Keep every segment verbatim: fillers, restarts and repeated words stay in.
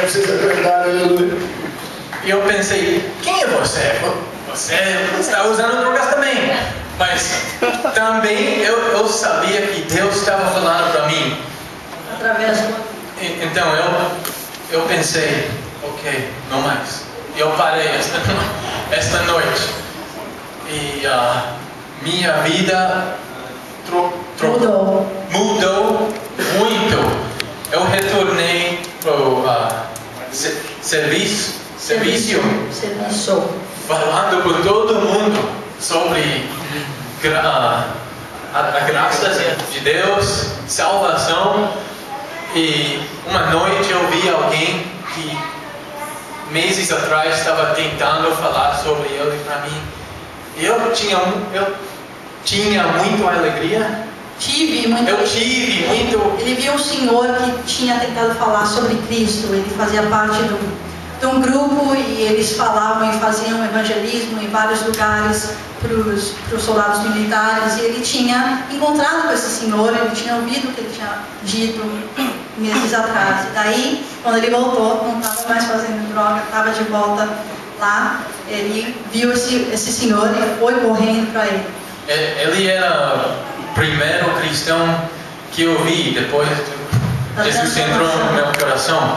não sei se é verdade, aleluia. E eu pensei, quem é você? Você está usando drogas também. Mas também eu, eu sabia que Deus estava falando para mim. Através do... Então eu, eu pensei, ok, não mais. Eu parei esta, esta noite. E uh, minha vida tro, tro, mudou. mudou muito. Eu retornei para o uh, se, serviço, serviço, serviço, falando para todo mundo sobre gra, a, a graça de Deus, salvação. E uma noite eu vi alguém que meses atrás estava tentando falar sobre ele para mim. Eu tinha, eu tinha muito alegria. Tive muito. Eu tive muito. Ele viu um senhor que tinha tentado falar sobre Cristo. Ele fazia parte do, de um grupo e eles falavam e faziam evangelismo em vários lugares para os soldados militares. E ele tinha encontrado com esse senhor, ele tinha ouvido o que ele tinha dito meses atrás. E daí, quando ele voltou, não estava mais fazendo droga, estava de volta lá. Ele viu esse, esse senhor e foi correndo para ele. Ele era o primeiro cristão que eu vi depois de Jesus entrou no meu coração.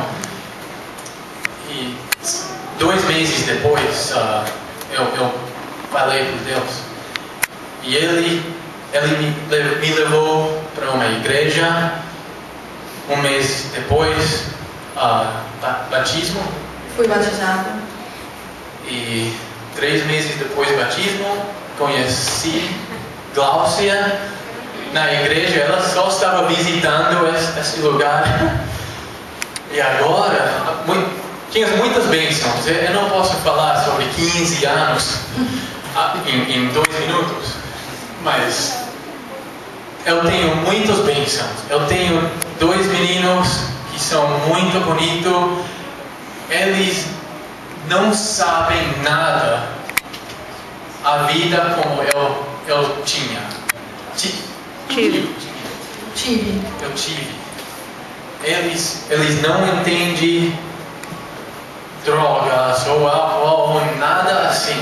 E dois meses depois, uh, eu, eu falei com Deus. E ele, ele me, me levou para uma igreja. Um mês depois, uh, batismo. Fui batizado. E três meses depois do batismo, conheci Gláucia na igreja. Ela só estava visitando esse, esse lugar. E agora, muito, tinha muitas bênçãos. Eu não posso falar sobre quinze anos em, em dois minutos, mas eu tenho muitas bênçãos. Eu tenho dois meninos que são muito bonitos. Eles não sabem nada a vida como eu, eu tinha. Tive. Tive. Eu tive. Eles, eles não entendem drogas ou álcool ou nada assim.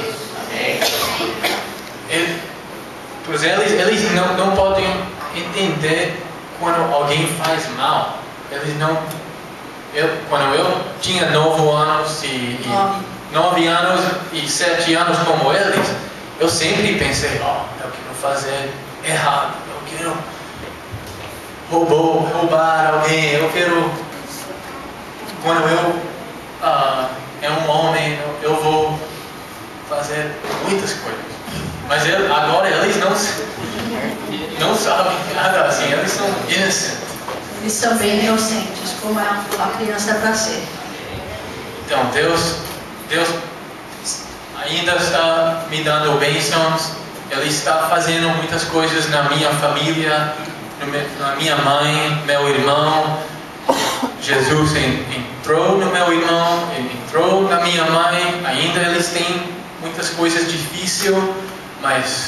Eles, pois eles, eles não, não podem entender quando alguém faz mal. Eles não. Eu, quando eu tinha nove anos e, e nove anos e sete anos como eles, eu sempre pensei, ó, oh, eu quero fazer errado, eu quero roubar, roubar alguém, eu quero, quando eu uh, é um homem, eu, eu vou fazer muitas coisas. Mas eu, agora eles não, não sabem nada assim, eles são inocentes. Eles são bem inocentes, como a criança é para ser. Então Deus, Deus ainda está me dando bênçãos. Ele está fazendo muitas coisas na minha família, na minha mãe, meu irmão. Jesus entrou no meu irmão, ele entrou na minha mãe. Ainda eles têm muitas coisas difíceis, mas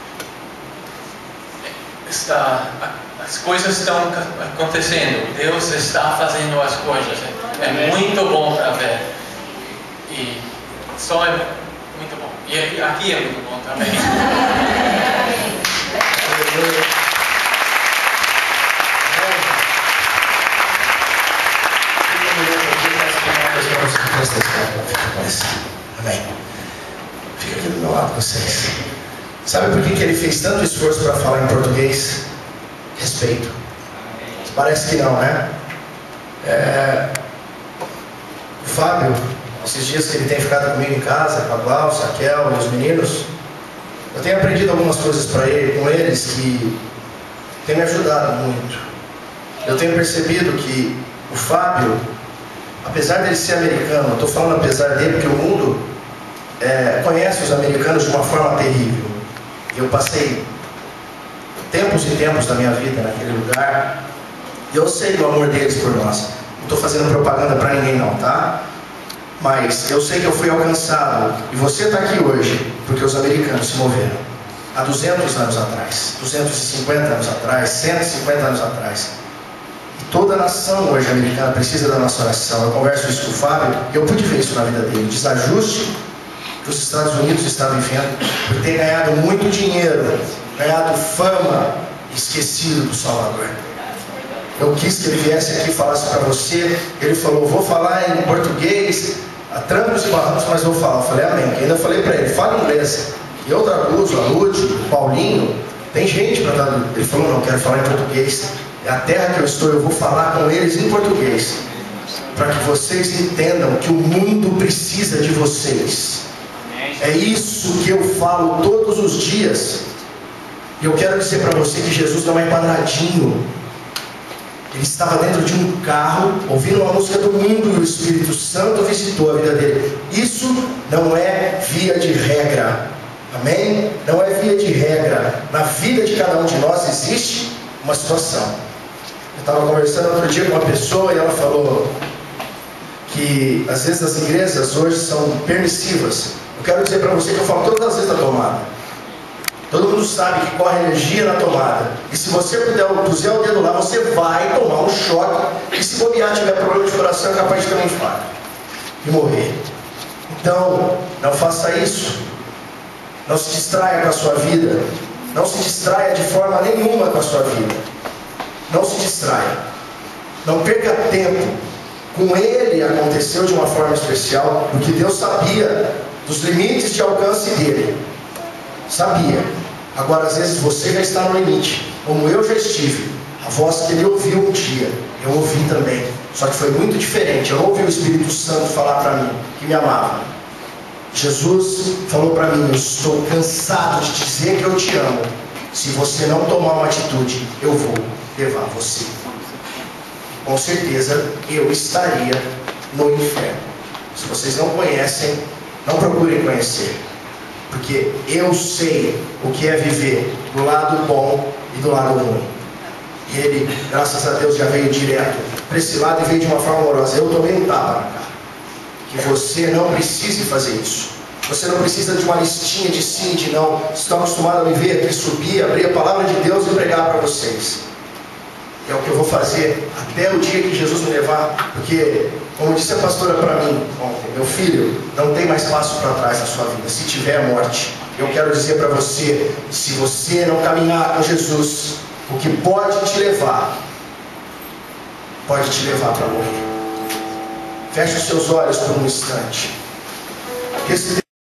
está, as coisas estão acontecendo. Deus está fazendo as coisas. É muito bom para ver. E só é muito bom. E aqui é muito bom também. Amém. Fica aqui do meu lado, vocês. Sabe por que, que ele fez tanto esforço para falar em português? Respeito. Parece que não, né? É... O Fábio, esses dias que ele tem ficado comigo em casa, com a Glaucia, a Raquel e os meninos, eu tenho aprendido algumas coisas para ele, com eles que tem me ajudado muito. Eu tenho percebido que o Fábio, apesar dele ser americano, eu estou falando apesar dele porque o mundo é, conhece os americanos de uma forma terrível. Eu passei tempos e tempos da minha vida naquele lugar e eu sei do amor deles por nós. Não estou fazendo propaganda para ninguém não, tá? Mas eu sei que eu fui alcançado e você está aqui hoje porque os americanos se moveram há duzentos anos atrás, duzentos e cinquenta anos atrás, cento e cinquenta anos atrás. Toda a nação hoje americana precisa da nossa oração. Eu converso isso com o Fábio e eu pude ver isso na vida dele. O desajuste que os Estados Unidos estavam vivendo por ter ganhado muito dinheiro, ganhado fama, esquecido do Salvador. Eu quis que ele viesse aqui e falasse para você. Ele falou, vou falar em português, a trancos e barrancos, mas vou falar. Eu falei, amém. E ainda falei para ele, fala inglês. E eu traduzo, a Lud, o Paulinho, tem gente para traduzir. Ele falou, não, quero falar em português. É a terra que eu estou, eu vou falar com eles em português. Para que vocês entendam que o mundo precisa de vocês. É isso que eu falo todos os dias. E eu quero dizer para você que Jesus não é quadradinho. Ele estava dentro de um carro, ouvindo uma música do mundo, e o Espírito Santo visitou a vida dele. Isso não é via de regra. Amém? Não é via de regra. Na vida de cada um de nós existe uma situação. Eu estava conversando outro dia com uma pessoa e ela falou que às vezes as igrejas hoje são permissivas. Eu quero dizer para você que eu falo todas as vezes da tomada. Todo mundo sabe que corre energia na tomada. E se você puder puser o dedo lá, você vai tomar um choque. E se bobear, tiver problema de coração, é capaz de ter um infarto e morrer. Então, não faça isso. Não se distraia com a sua vida. Não se distraia de forma nenhuma com a sua vida. Não se distraia. Não perca tempo. Com ele aconteceu de uma forma especial, porque Deus sabia dos limites de alcance dele. Sabia. Agora, às vezes, você já está no limite, como eu já estive. A voz que ele ouviu um dia, eu ouvi também. Só que foi muito diferente. Eu não ouvi o Espírito Santo falar para mim que me amava. Jesus falou para mim, eu estou cansado de dizer que eu te amo. Se você não tomar uma atitude, eu vou levar você. Com certeza, eu estaria no inferno. Se vocês não conhecem, não procurem conhecer. Porque eu sei o que é viver do lado bom e do lado ruim. E ele, graças a Deus, já veio direto para esse lado e veio de uma forma amorosa. Eu tomei um tapa na cara. Que você não precise fazer isso. Você não precisa de uma listinha de sim e de não. Vocês estão acostumados a me ver aqui subir, abrir a palavra de Deus e pregar para vocês. É o que eu vou fazer até o dia que Jesus me levar. Porque, como disse a pastora para mim ontem, meu filho, não tem mais passo para trás na sua vida. Se tiver a morte, eu quero dizer para você, se você não caminhar com Jesus, o que pode te levar, pode te levar para morrer. Feche os seus olhos por um instante. Que esse